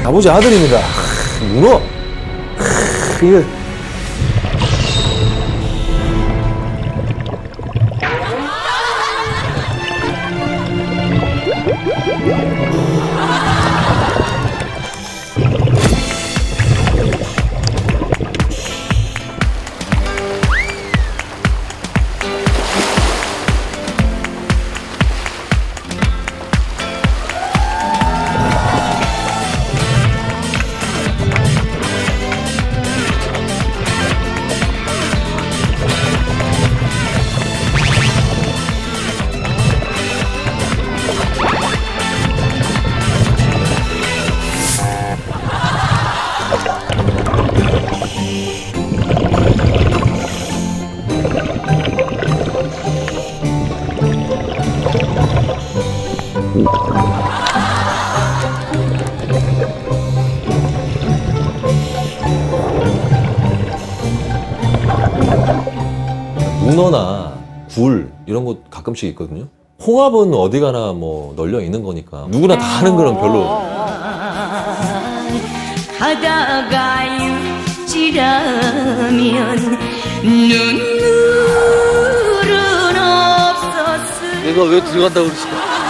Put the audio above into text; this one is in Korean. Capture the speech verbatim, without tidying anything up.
아버지 아들입니다. 문어. 이거. 문어나 굴 이런 거 가끔씩 있거든요. 홍합은 어디 가나 뭐 널려 있는 거니까 누구나 다 하는 거는 별로. 가다가 육지라면 눈물은 없었을. 내가 왜 들어간다고 그러지?